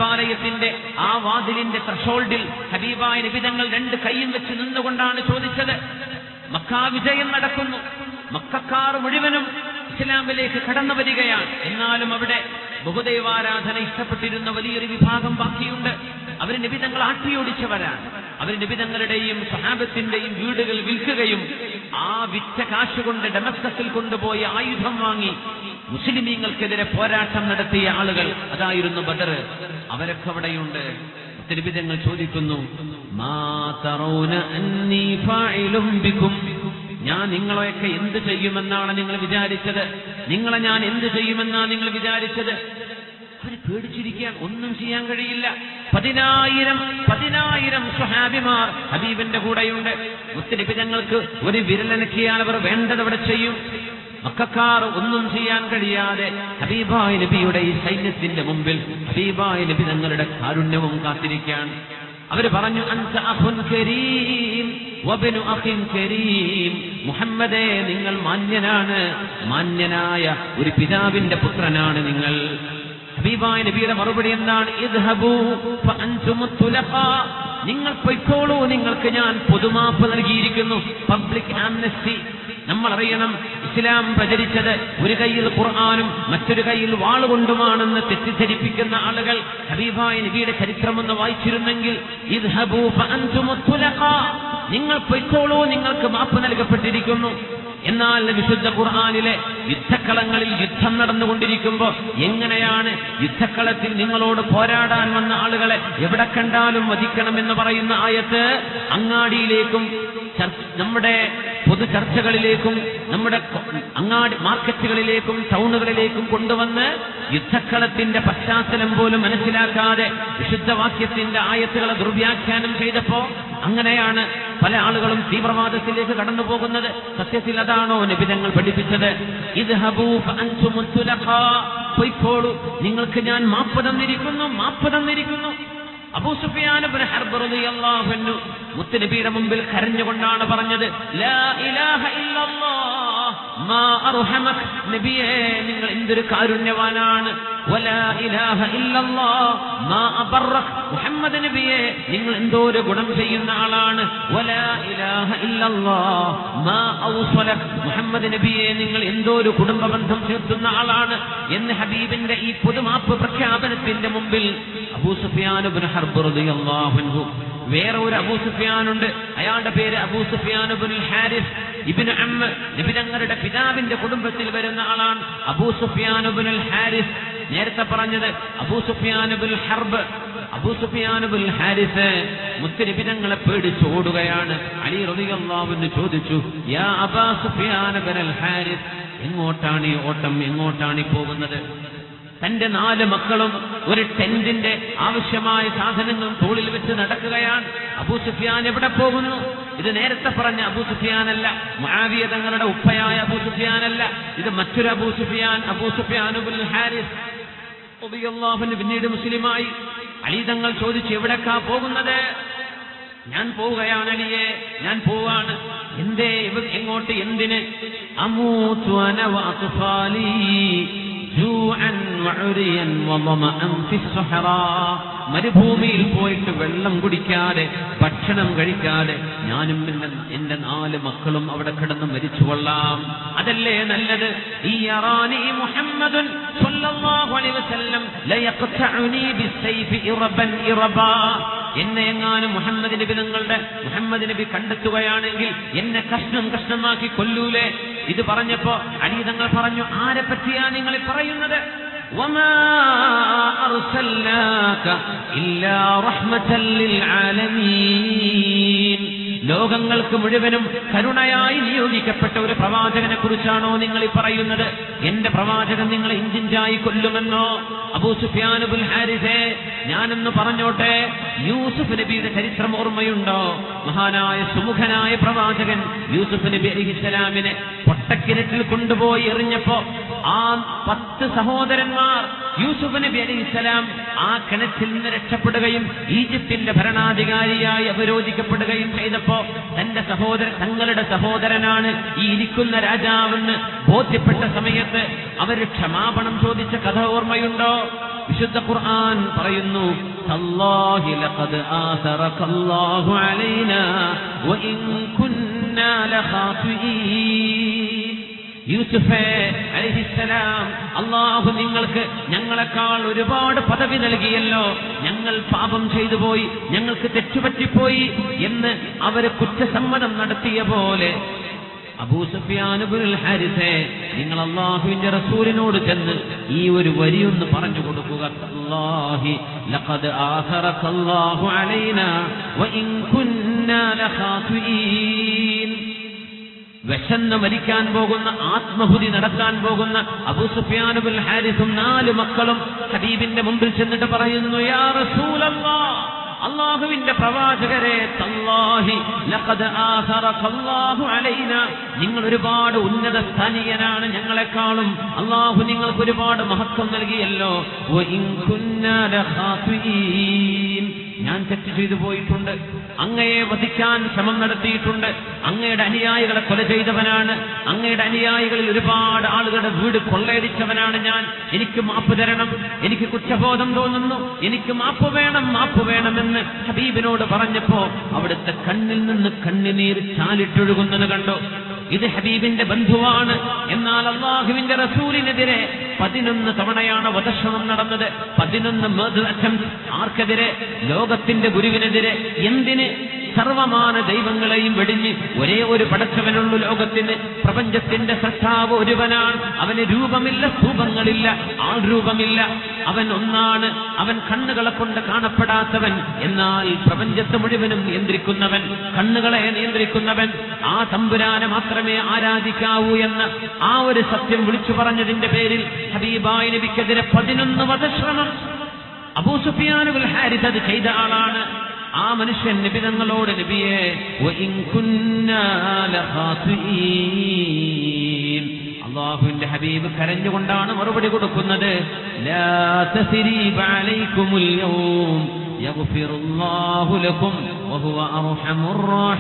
കഅബാലയത്തിന്റെ ആ വാതിലിന്റെ ത്രഷോൾഡിൽ ഹബീബായ നബി തങ്ങൾ രണ്ട് കൈയും വെച്ച് നിന്നുകൊണ്ടാണ് ചോദിച്ചത്. മക്കാ വിജയം നടക്കുന്നു, മക്കക്കാർ മുഴുവനും ഇസ്ലാമിലേക്ക് കടന്നു വരികയാണ്. എന്നാലും അവിടെ ബഹുദൈവാരാധന ഇഷ്ടപ്പെട്ടിരുന്ന വലിയൊരു വിഭാഗം ബാക്കിയുണ്ട്. അവർ നബി തങ്ങൾ ആട്ടിയോടിച്ചവരാണ്. അവർ നബി തങ്ങളുടെയും സ്വഹാബത്തിന്റെയും വീടുകൾ വിൽക്കുകയും ആ വിറ്റ കാശുകൊണ്ട് ഡമസ്കസിൽ കൊണ്ടുപോയി ആയുധം വാങ്ങി മുസ്ലിമീങ്ങൾക്കെതിരെ പോരാട്ടം നടത്തിയ ആളുകൾ, അതായിരുന്നു ബദർ. അവരൊക്കെ അവിടെയുണ്ട്. നബി തങ്ങൾ ചോദിക്കുന്നു, മാ തറൗന അന്നീ ഫാഇലും ബികും, ഞാൻ നിങ്ങളെയൊക്കെ എന്ത് ചെയ്യുമെന്നാണ് നിങ്ങൾ വിചാരിച്ചത്? നിങ്ങളെ ഞാൻ എന്ത് ചെയ്യുമെന്നാണ് നിങ്ങൾ വിചാരിച്ചത്? അവർ പേടിച്ചിരിക്കാൻ, ഒന്നും ചെയ്യാൻ കഴിയില്ല. 10,000 സ്വഹാബിമാർ ഹബീബിന്റെ കൂടെയുണ്ട്. മുത്തനബി തങ്ങൾക്ക് ഒരു വിരലനക്കിയാൽ അവർ വേണ്ടത് അവിടെ ചെയ്യും. മക്കക്കാർ ഒന്നും ചെയ്യാൻ കഴിയാതെ ഹബീബായ നബിയുടെ ഈ സൈന്യത്തിന്റെ മുമ്പിൽ ഹബീബായ നബി തങ്ങളുടെ കാരുണ്യവും കാത്തിരിക്കാൻ. അവർ പറഞ്ഞു, അൻത അഖുൻ കരീം വബ്നു അഖിൻ കരീം, മുഹമ്മദേ നിങ്ങൾ മാന്യനാണ്, മാന്യനായ ഒരു പിതാവിന്റെ പുത്രനാണ് നിങ്ങൾ. ഹബീബായ നബിയുടെ മറുപടി എന്താണ്? ഇദ്ഹബൂ ഫഅൻതുമുത് തുലഖാ, നിങ്ങൾ പൊയ്ക്കോളൂ, നിങ്ങൾക്ക് ഞാൻ പൊതുമാപ്പ് നൽകിയിരിക്കുന്നു, പബ്ലിക് ആംനസ്റ്റി. നമ്മൾ അറിയണം, ഇസ്ലാം പ്രചരിച്ചത് ഒരു കയ്യിൽ ഖുർആനും മറ്റൊരു കയ്യിൽ വാളുകൊണ്ടുമാണെന്ന് തെറ്റിദ്ധരിപ്പിക്കുന്ന ആളുകൾ ഹബീബായ നബിയുടെ ചരിത്രമൊന്ന് വായിച്ചിരുന്നെങ്കിൽ, ഇദ്ഹബൂ ഫഅൻതുമുത് തുലഖാ, നിങ്ങൾ പൊയ്ക്കോളൂ, നിങ്ങൾക്ക് മാപ്പ് നൽകപ്പെട്ടിരിക്കുന്നു. എന്നാൽ വിശുദ്ധ ഖുർആനിലെ യുദ്ധക്കളങ്ങളിൽ യുദ്ധം നടന്നുകൊണ്ടിരിക്കുമ്പോ എങ്ങനെയാണ് യുദ്ധക്കളത്തിൽ നിങ്ങളോട് പോരാടാൻ വന്ന ആളുകളെ എവിടെ കണ്ടാലും വധിക്കണമെന്ന് പറയുന്ന ആയത്ത് അങ്ങാടിയിലേക്കും നമ്മുടെ പൊതു ചർച്ചകളിലേക്കും നമ്മുടെ അങ്ങാടി മാർക്കറ്റുകളിലേക്കും ടൗണുകളിലേക്കും കൊണ്ടുവന്ന് യുദ്ധക്കളത്തിന്റെ പശ്ചാത്തലം പോലും മനസ്സിലാക്കാതെ വിശുദ്ധവാക്യത്തിന്റെ ആയത്തുകളെ ദുർവ്യാഖ്യാനം ചെയ്തപ്പോ അങ്ങനെയാണ് പല ആളുകളും തീവ്രവാദത്തിലേക്ക് കടന്നു പോകുന്നത്. സത്യത്തിൽ അതാണോ നബി തങ്ങൾ പഠിപ്പിച്ചത്? ഇദ്ഹബൂ ഫഅൻതുമുത് തുലഖാ, പൊയ്ക്കോളൂ, നിങ്ങൾക്ക് ഞാൻ മാപ്പ് തന്നിരിക്കുന്നു. അബൂ സുഫിയാൻ ഇബ്നു ഹർബ് റളിയല്ലാഹു അൻഹു മുത്തനബിയുടെ മുമ്പിൽ കരഞ്ഞുകൊണ്ടാണ് പറഞ്ഞത്, ലാ ഇലാഹ ഇല്ലല്ലാഹ് മാ അർഹമക്, നബിയേ നിങ്ങൾ എന്തൊരു കാരുണ്യവാനാണ്, വലാ ഇലാഹ ഇല്ലല്ലാഹ് മാ അബറക്, മുഹമ്മദ് നബിയേ നിങ്ങൾ എന്തോരു ഗുണം ചെയ്യുന്ന ആളാണ്, വലാ ഇലാഹ ഇല്ലല്ലാഹ് മാ ഔസലക്, മുഹമ്മദ് നബിയേ നിങ്ങൾ എന്തോരു കുടുംബ ബന്ധം ചേർത്തുന്ന ആളാണ് എന്ന് ഹബീബിന്റെ ഈ പൊതുമാപ്പ് പ്രഖ്യാപനത്തിന്റെ മുമ്പിൽ അബൂ സുഫിയാൻ ഇബ്നു ഹർബ് റളിയല്ലാഹു അൻഹു, വേറെ ഒരു അബൂ സുഫിയാനുണ്ട്, അയാളുടെ പേര് അബൂ സുഫിയാൻ ഇബ്നുൽ ഹാരിസ് ഇബ്നു അമ്മ, നബി തങ്ങളുടെ പിതാവിന്റെ കുടുംബത്തിൽ വരുന്ന ആളാണ് അബൂ സുഫിയാൻ ഇബ്നുൽ ഹാരിസ്. നേരത്തെ പറഞ്ഞത് അബൂ സുഫിയാൻ ഇബ്നുൽ ഹർബ്. അബൂ സുഫിയാൻ ഇബ്നുൽ ഹാരിസ് മുത്തനബി തങ്ങളെ പേടിച്ചോടുകയാണ്. അലി റളിയല്ലാഹു അൻഹു ചോദിച്ചു, യാ അബൂ സുഫിയാൻ ഇബ്നുൽ ഹാരിസ്, എങ്ങോട്ടാണ് ഈ ഓട്ടം, എങ്ങോട്ടാണ് ഈ പോകുന്നത്? തന്റെ 4 മക്കളും ഒരു ടെന്റിന്റെ ആവശ്യമായ സാധനങ്ങളും തോളിൽ വെച്ച് നടക്കുകയാണ്. അബൂ സുഫിയാൻ എവിടെ പോകുന്നു? ഇത് നേരത്തെ പറഞ്ഞ അബൂ സുഫിയാനല്ല, മുആവിയ തങ്ങളുടെ ഉപ്പയായ അബൂ സുഫിയാനല്ല, ഇത് മറ്റൊരു അബൂ സുഫിയാൻ, അബൂ സുഫിയാൻ ഇബ്നുൽ ഹാരിസ് റളിയല്ലാഹു അൻഹു പിന്നീട് മുസ്ലിമായി. അലി തങ്ങൾ ചോദിച്ചു, എവിടേക്കാ പോകുന്നത്? ഞാൻ പോവുകയാണ് അലിയെ, ഞാൻ പോവാണ്. എന്തേ, എങ്ങോട്ട്, എന്തിന്? അമൂതു അന വഅത്ഫാലി ജൂഅൻ വഉരിയൻ വളമഅൻ ഫിസ്സഹറാ, മരുഭൂമിയിൽ പോയിട്ട് വെള്ളം കുടിക്കാതെ ഭക്ഷണം കഴിക്കാതെ ഞാനും എന്റെ 4 മക്കളും അവിടെ കിടന്ന് മരിച്ചുകൊള്ളാം. അതല്ലേ നല്ലത്? ഈ യറാനി മുഹമ്മദുൻ സ്വല്ലല്ലാഹു അലൈഹി വസല്ലം ലയഖതഉനി ബിസ്സൈഫി ഇറബൻ ഇറബാ, എന്നെ എങ്ങാനും മുഹമ്മദ് നബി കണ്ടെത്തുകയാണെങ്കിൽ എന്നെ കഷ്ണം കഷ്ണമാക്കി കൊല്ലൂലേ? ഇത് പറഞ്ഞപ്പോ അലി തങ്ങൾ പറഞ്ഞു, ആരെ പറ്റിയാ നിങ്ങൾ പറയുന്നത്? വമാ അർസൽനാക ഇല്ലാ റഹ്മതൻ ലിൽ ആലമീൻ, ലോകങ്ങൾക്ക് മുഴുവനും കരുണയായി നിയോഗിക്കപ്പെട്ട ഒരു പ്രവാചകനെ കുറിച്ചാണോ നിങ്ങൾ ഈ പറയുന്നത്? എന്റെ പ്രവാചകൻ നിങ്ങളെ ഇഞ്ചിഞ്ചായി കൊല്ലുമെന്നോ? അബൂ സുഫിയാൻ ഇബ്നുൽ ഹാരിസേ, ഞാനൊന്ന് പറഞ്ഞോട്ടെ, യൂസുഫ് നബിയുടെ ചരിത്രം ഓർമ്മയുണ്ടോ? മഹാനായ സുമുഖനായ പ്രവാചകൻ യൂസുഫ് നബി അലൈഹിസ്സലാമിനെ പൊട്ടക്കിണറ്റിൽ കൊണ്ടുപോയി എറിഞ്ഞപ്പോ ആ 10 സഹോദരന്മാർ യൂസുഫ് നബി അലൈഹിസ്സലാം ആ കിണറ്റിൽ നിന്ന് രക്ഷപ്പെടുകയും ഈജിപ്തിന്റെ ഭരണാധികാരിയായി അവരോധിക്കപ്പെടുകയും ചെയ്തപ്പോ തങ്ങളുടെ സഹോദരനാണ് ഈ ഇരിക്കുന്ന രാജാവെന്ന് ബോധ്യപ്പെട്ട സമയത്ത് അവർ ക്ഷമാപണം ചോദിച്ച കഥ ഓർമ്മയുണ്ടോ? വിശുദ്ധ ഖുർആൻ പറയുന്നു, തല്ലാഹി ലഖദ് ആസറകല്ലാഹു അലൈനാ വഇൻ കുന്നാ ലഖാതിഈൻ. യൂസുഫേ അലൈഹിസ്സലാം, അല്ലാഹു നിങ്ങൾക്ക് ഞങ്ങളെക്കാൾ ഒരുപാട് പദവി നൽകിയല്ലോ, ഞങ്ങൾ പാപം ചെയ്തു പോയി, ഞങ്ങൾക്ക് തെറ്റുപറ്റിപ്പോയി എന്ന് അവർ കുറ്റസമ്മതം നടത്തിയ പോലെ അബൂ സുഫിയാൻ ഇബ്നുൽ ഹാരിസേ, നിങ്ങൾ അല്ലാഹുവിന്റെ റസൂലിനോട് ചെന്ന് ഈ ഒരു വരിയൊന്ന് പറഞ്ഞു കൊടുക്കുക. തല്ലാഹി ലഖദ് ആസറകല്ലാഹു അലൈനാ വഇൻ കുന്നാ ലഖാതിഈൻ. വിശന്ന് മരിക്കാൻ പോകുന്ന, ആത്മഹുതി നടത്താൻ പോകുന്ന അബൂ സുഫിയാൻ ഇബ്നുൽ ഹാരിസും 4 മക്കളും ഹബീബിന്റെ മുമ്പിൽ ചെന്നിട്ട് പറയുന്നു, യാ റസൂലല്ലാഹ്, അല്ലാഹുവിന്റെ പ്രവാചകരെ, തല്ലാഹി ലഖദ് ആസറകല്ലാഹു അലൈനാ, നിങ്ങൾ ഒരുപാട് ഉന്നത സ്ഥാനീയനാണ് ഞങ്ങളെക്കാളും, അല്ലാഹു നിങ്ങൾക്ക് ഒരുപാട് മഹത്വം നൽകിയല്ലോ. വഇൻ കുന്നാ ലഖാതിഈൻ, ഞാൻ തെറ്റ് ചെയ്തു പോയിട്ടുണ്ട്, അങ്ങയെ വധിക്കാൻ ശ്രമം നടത്തിയിട്ടുണ്ട്, അങ്ങയുടെ അനുയായികളെ കൊല ചെയ്തവനാണ്, അങ്ങയുടെ അനുയായികളിൽ ഒരുപാട് ആളുകളുടെ വീട് കൊള്ളയടിച്ചവനാണ് ഞാൻ, എനിക്ക് മാപ്പ് തരണം, എനിക്ക് കുറ്റബോധം തോന്നുന്നു, എനിക്ക് മാപ്പ് വേണമെന്ന് ഹബീബിനോട് പറഞ്ഞപ്പോ അവിടുത്തെ കണ്ണിൽ നിന്ന് കണ്ണുനീർ ചാലിട്ടൊഴുകുന്നത് കണ്ടോ? ഇത് ഹബീബിന്റെ ബന്ധുവാണ്. എന്നാൽ അല്ലാഹുവിന്റെ റസൂലിനെതിരെ 11 തവണയാണ് വധശ്രമം നടന്നത്. 11 മർഡർ അറ്റംപ്റ്റ്. ആർക്കെതിരെ? ലോകത്തിന്റെ ഗുരുവിനെതിരെ. എന്തിന്? സർവമാന ദൈവങ്ങളെയും വെടിഞ്ഞ് ഒരേ ഒരു പടച്ചവനുള്ളു ലോകത്തിന്. പ്രപഞ്ചത്തിന്റെ സൃഷ്ടാവ് ഒരുവനാണ്. അവന് രൂപമില്ല, സ്തൂപങ്ങളില്ല, ആൾ രൂപമില്ല. അവൻ ഒന്നാണ്. അവൻ കണ്ണുകളെ കൊണ്ട് കാണപ്പെടാത്തവൻ, എന്നാൽ പ്രപഞ്ചത്തെ മുഴുവനും നിയന്ത്രിക്കുന്നവൻ, കണ്ണുകളെ നിയന്ത്രിക്കുന്നവൻ. ആ തമ്പുരാനെ മാത്രമേ ആരാധിക്കാവൂ എന്ന ആ ഒരു സത്യം വിളിച്ചു പറഞ്ഞതിന്റെ പേരിൽ ഹബീബായ നബിക്കെതിരെ 11 വധശ്രമം. അബൂ സുഫിയാൻ ഇബ്നുൽ ഹാരിസ് അത് ചെയ്ത ആളാണ്. ആ മനുഷ്യൻ നബി തങ്ങളോട്, നബിയേ, വഇൻ കുന്നാ ലഖാതിഈൻ, അല്ലാഹുവിന്റെ ഹബീബ് കരഞ്ഞുകൊണ്ടാണ് മറുപടി കൊടുക്കുന്നത്. ലാ തസ്രീബ അലൈക്കുമുൽ യൗം യഗ്ഫിറുല്ലാഹു ലക്കും വഹുവ അർഹമുർ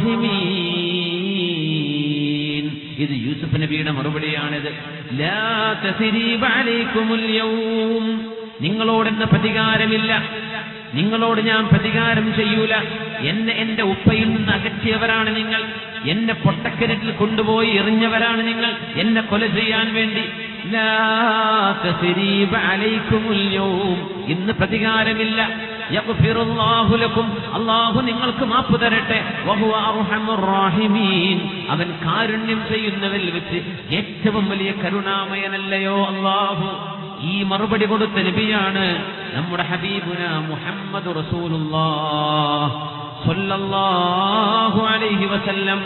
റഹീമീൻ. ഇത് യൂസുഫ് നബിയുടെ മറുപടിയാണിത്. ലാ തസ്രീബ അലൈക്കുമുൽ യൗം, നിങ്ങളോടെന്ന പ്രതികാരമില്ല, നിങ്ങളോട് ഞാൻ പ്രതികാരം ചെയ്യൂല. എന്റെ ഉപ്പയിൽ നിന്ന് അകറ്റിയവരാണ് നിങ്ങൾ, എന്നെ പൊട്ടക്കിണറ്റിൽ കൊണ്ടുപോയി എറിഞ്ഞവരാണ് നിങ്ങൾ, എന്നെ കൊല ചെയ്യാൻ വേണ്ടി. ലാ തസ്രീബ അലൈക്കുമുൽ യൗം, ഇന്ന് പ്രതികാരമില്ല. യഗ്ഫിറുല്ലാഹു ലക്കും, അല്ലാഹു നിങ്ങൾക്ക് മാപ്പ് തരട്ടെ. വഹുവ അർഹമുർ റഹീമീൻ, അവൻ കാരുണ്യം ചെയ്യുന്നവരിൽ വെച്ച് ഏറ്റവും വലിയ കരുണാമയനല്ലയോ അല്ലാഹു. ഈ മറുപടി കൊടുത്ത നബിയാണ് നമ്മുടെ ഹബീബുന മുഹമ്മദ് റസൂലുള്ളാഹ് സ്വല്ലല്ലാഹു അലൈഹി വസല്ലം.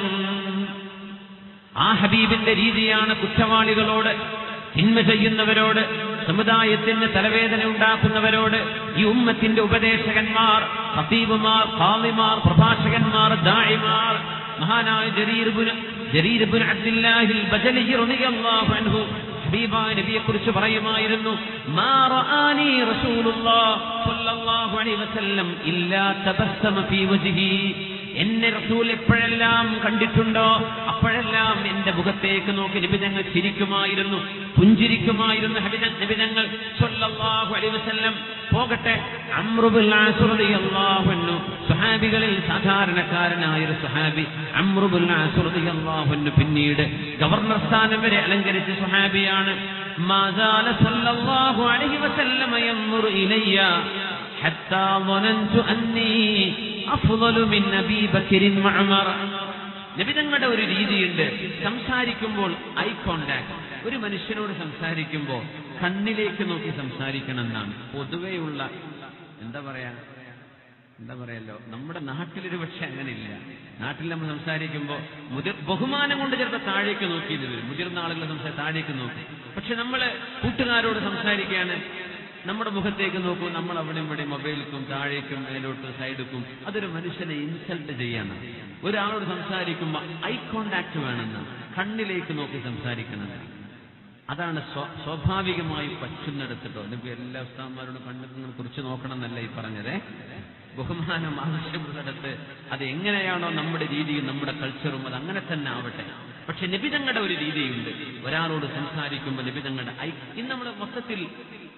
ആ ഹബീബിന്റെ രീതിയാണ് കുറ്റവാളികളോട്, തിന്മ ചെയ്യുന്നവരോട്, സമുദായത്തിന് തലവേദന ഉണ്ടാക്കുന്നവരോട്, ഈ ഉമ്മത്തിന്റെ ഉപദേശകന്മാർ, ഖതീബുമാർ, ഖാളിമാർ, പ്രഭാഷകന്മാർ, ദാഇമാർ, മഹാനായ ജരീർ ഇബ്നു അബ്ദുല്ലാഹിൽ ബജലി റളിയല്ലാഹു അൻഹു ഹബീബായ നബിയെ കുറിച്ച് പറയുമായിരുന്നു, മാ റആനി റസൂലുള്ളാഹി സ്വല്ലല്ലാഹു അലൈഹി വസല്ലം ഇല്ലാ തബസ്സമ ഫീ വജ്ഹി. എന്നെ റസൂൽ എപ്പോഴെല്ലാം കണ്ടിട്ടുണ്ടോ അപ്പോഴെല്ലാം എന്റെ മുഖത്തേക്ക് നോക്കി നബി തങ്ങൾ ചിരിക്കുമായിരുന്നു, പുഞ്ചിരിക്കുമായിരുന്നു നബി തങ്ങൾ സ്വല്ലല്ലാഹു അലൈഹി വസല്ലം. പോകട്ടെ, അംറു ബിൻ ആസ് റളിയല്ലാഹു അൻഹു, സ്വഹാബികളിൽ സാധാരണക്കാരനായ ഒരു സ്വഹാബി അംറു ബിൻ ആസ് റളിയല്ലാഹു അൻഹു പിന്നീട് ഗവർണർ സ്ഥാനം വരെ അലങ്കരിച്ച സ്വഹാബിയാണ്. മാസാല സ്വല്ലല്ലാഹു അലൈഹി വസല്ലം യൻദുറു ഇലയ്യ ഹത്താ ളനന്തു അന്നീ അഫ്ളലു മിൻ നബി ബക്കറിൻ വഉമർ. നബി തങ്ങളുടെ ഒരു രീതിയുണ്ട്, സംസാരിക്കുമ്പോൾ ഐ കോണ്ടാക്ട്. ഒരു മനുഷ്യനോട് സംസാരിക്കുമ്പോൾ കണ്ണിലേക്ക് നോക്കി സംസാരിക്കണം എന്നാണ് പൊതുവെയുള്ള എന്താ പറയല്ലോ. നമ്മുടെ നാട്ടിലൊരു പക്ഷെ അങ്ങനെയില്ല. നാട്ടിൽ നമ്മൾ സംസാരിക്കുമ്പോൾ ബഹുമാനം കൊണ്ട് ചിലപ്പോൾ താഴേക്ക് നോക്കിയത് വരും. മുതിർന്ന ആളുകൾ താഴേക്ക് നോക്കും. പക്ഷെ നമ്മൾ കൂട്ടുകാരോട് സംസാരിക്കുകയാണ്, നമ്മുടെ മുഖത്തേക്ക് നോക്കൂ, നമ്മൾ അവിടെ ഇവിടെ മൊബൈലിക്കും താഴേക്കും മേലോട്ടും സൈഡിക്കും. അതൊരു മനുഷ്യനെ ഇൻസൾട്ട് ചെയ്യാണ്. ഒരാളോട് സംസാരിക്കുമ്പോൾ ഐ കോണ്ടാക്ട് വേണമെന്ന്, കണ്ണിലേക്ക് നോക്കി സംസാരിക്കണം. അതാണ് സ്വാഭാവികമായി പറ്റുന്നിടത്തിട്ടോ. എനിക്ക് എല്ലാ ഉസ്താദന്മാരോടും കണ്ണിനെ കുറിച്ച് നോക്കണം എന്നല്ല ഈ പറഞ്ഞത്. ബഹുമാനം ആവശ്യമുള്ളിടത്ത് അത് എങ്ങനെയാണോ നമ്മുടെ രീതിയും നമ്മുടെ കൾച്ചറും അത് അങ്ങനെ തന്നെ ആവട്ടെ. പക്ഷെ നബിതങ്ങളുടെ ഒരു രീതിയുണ്ട്. ഒരാളോട് സംസാരിക്കുമ്പോൾ നബിതങ്ങളുടെ ഇന്ന് നമ്മൾ മൊത്തത്തിൽ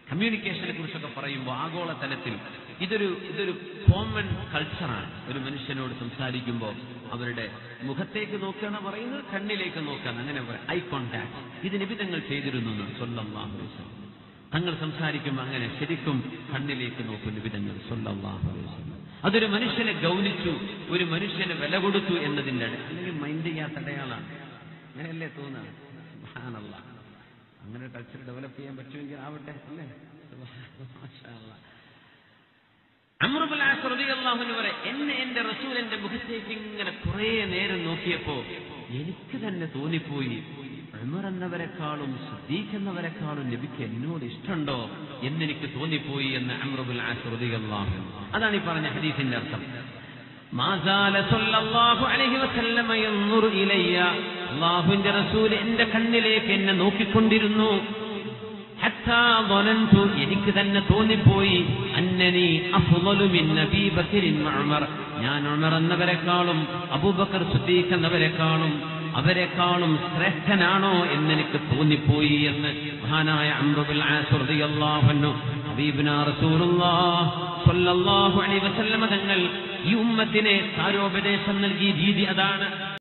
കമ്മ്യൂണിക്കേഷനെ കുറിച്ചൊക്കെ പറയുമ്പോൾ ആഗോളതലത്തിൽ ഇതൊരു കോമൺ കൾച്ചറാണ്. ഒരു മനുഷ്യനോട് സംസാരിക്കുമ്പോൾ അവരുടെ മുഖത്തേക്ക് നോക്കുകയാണ് പറയുന്നത്, കണ്ണിലേക്ക് നോക്കുകയാണ്, അങ്ങനെ ഐ കോണ്ടാക്ട്. ഇത് നബി തങ്ങൾ ചെയ്തിരുന്നു സ്വല്ലല്ലാഹു അലൈഹി വസല്ലം. തങ്ങൾ സംസാരിക്കുമ്പോൾ അങ്ങനെ ശരിക്കും കണ്ണിലേക്ക് നോക്കും നബി തങ്ങൾ സ്വല്ലല്ലാഹു അലൈഹി വസല്ലം. അതൊരു മനുഷ്യനെ ഗൗനിച്ചു, ഒരു മനുഷ്യനെ വില കൊടുത്തു എന്നതിൻ്റെ അല്ലെങ്കിൽ മൈൻഡ് ചെയ്യാത്ത അടയാളാണ്. അങ്ങനെയല്ലേ തോന്നുന്നത്? സുബ്ഹാനല്ലാഹ്. അങ്ങനെ കൾച്ചർ ഡെവലപ്പ് ചെയ്യാൻ പറ്റുമെങ്കിൽ ആവട്ടെ, അല്ലേ? മാഷാ അല്ലാഹ്. അംർ ഇബ്നുൽ ആസ് റളിയല്ലാഹു അൻഹു പറയും, എന്നെ എന്റെ റസൂൽ എന്റെ മുഖത്തേക്ക് ഇങ്ങനെ കുറേ നേരം നോക്കിയപ്പോ എനിക്ക് തന്നെ തോന്നിപ്പോയി, ഉമർ എന്നവരെക്കാളും സിദ്ദീഖ് എന്നവരെക്കാളും നബിക്ക് എന്നോട് ഇഷ്ടമുണ്ടോ എന്നെനിക്ക് തോന്നിപ്പോയി എന്ന് അംർ ഇബ്നുൽ ആസ് റളിയല്ലാഹു അൻഹു. അതാണ് ഈ പറഞ്ഞ ഹദീസിന്റെ അർത്ഥം. മാസാല സല്ലല്ലാഹു അലൈഹി വസല്ലം യൻദുറു ഇലയ്യ, അല്ലാഹുവിന്റെ റസൂൽ എന്റെ കണ്ണിലേക്ക് എന്നെ നോക്കിക്കൊണ്ടിരുന്നു. ഹത്താ ളനന്തു, എനിക്ക് തന്നെ തോന്നിപ്പോയി, അന്നനി അഫ്ളലു മിൻ അബീ ബക്കറിൻ വഉമർ, ഞാൻ ഉമർ എന്നവരെക്കാളും അബൂബക്കർ സിദ്ദീഖ് എന്നവരെക്കാളും അവരെക്കാളും ശ്രേഷ്ഠനാണോ എന്നെനിക്ക് തോന്നിപ്പോയി എന്ന് മഹാനായ അംർ ഇബ്നുൽ ആസ് റളിയല്ലാഹു അൻഹു ഹബീബുനാ റസൂലുള്ളാഹി സ്വല്ലല്ലാഹു അലൈഹി വസല്ലം തങ്ങൾ ഈ ഉമ്മത്തിനെ സാരോപദേശം നൽകിയ രീതി അതാണ്.